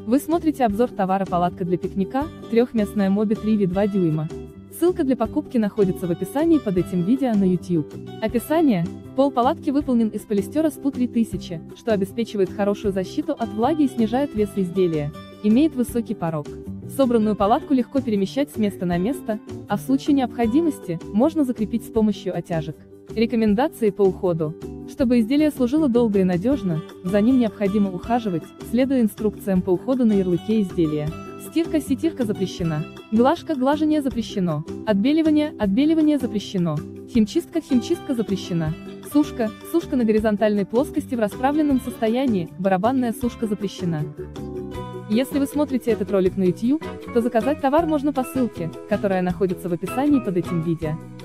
Вы смотрите обзор товара палатка для пикника, трехместная Моби 3 V 2 дюйма. Ссылка для покупки находится в описании под этим видео на YouTube. Описание. Пол палатки выполнен из полистера SPU 3000, что обеспечивает хорошую защиту от влаги и снижает вес изделия. Имеет высокий порог. Собранную палатку легко перемещать с места на место, а в случае необходимости, можно закрепить с помощью оттяжек. Рекомендации по уходу. Чтобы изделие служило долго и надежно, за ним необходимо ухаживать, следуя инструкциям по уходу на ярлыке изделия. Стирка запрещена. Глажение запрещено. Отбеливание запрещено. Химчистка запрещена. Сушка на горизонтальной плоскости в расправленном состоянии, барабанная сушка запрещена. Если вы смотрите этот ролик на YouTube, то заказать товар можно по ссылке, которая находится в описании под этим видео.